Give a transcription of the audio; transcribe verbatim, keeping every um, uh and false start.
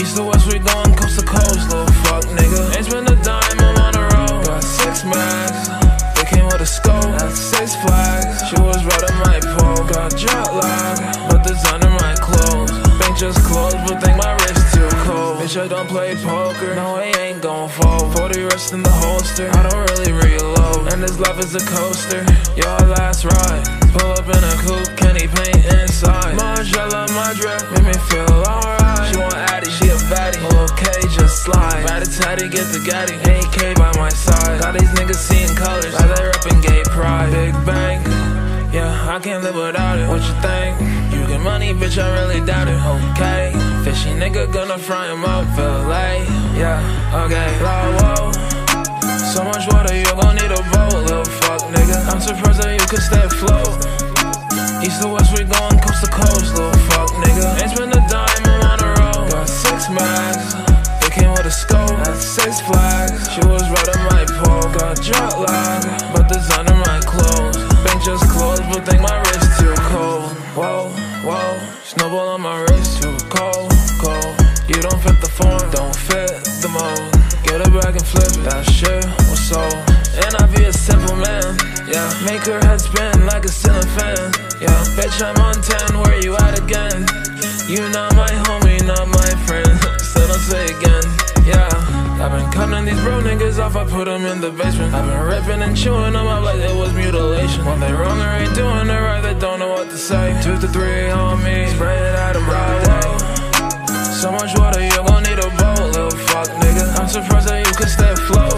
East to west, we going coast to coast, little fuck nigga. Ain't spend a dime, I'm on the road. Got six mags, they came with a scope. That's six flags, she was riding my pole. Got jet lag, but designer my clothes. Bank just closed, but think my wrist too cold. Bitch, I don't play poker, no, I ain't gon' fold. Forty rest in the holster, I don't really reload. And this life is a coaster, your last ride. Pull up in a coupe, Kenny paint inside. Margiela, my drip, make me feel alright. She want Addy, she a baddie, okay, just slide. Rat-a-tatty, get the gaddy, A K by my side. Got these niggas seeing colors, now they reppin' gay pride. Big bang, yeah, I can't live without it. What you think? You get money, bitch, I really doubt it. Okay, fishy nigga gonna fry him up, feel like, yeah, okay, low, whoa. So much water, you gon' need a boat, little fuck nigga. I'm surprised that you could stay afloat. East to west, we going coast to coast, little fuck nigga. Ain't spend a dime, I'm on the road. Got six mags, they came with a scope. That's six flags, she was riding my pole. Got jet lag, but designer my clothes. Bank just closed, but think my wrist too cold. Whoa, whoa, snowball on my wrist too cold, cold. You don't fit the form, don't fit the mold. Get it back and flip it, that shit was sold. And I be a simple man, yeah. Make her head spin like a ceiling fan, yeah. Bitch, I'm on ten, where you at again? You not my homie, not my friend. Still don't say again, yeah. I've been cutting these bro niggas off, I put them in the basement. I've been ripping and chewing them up like it was mutilation. When they wrong or ain't doing it right, they don't know what to say. Two to three on me, spray it out of my way. So much water, you gon' need a boat, little fuck nigga. I'm surprised that you could stay afloat.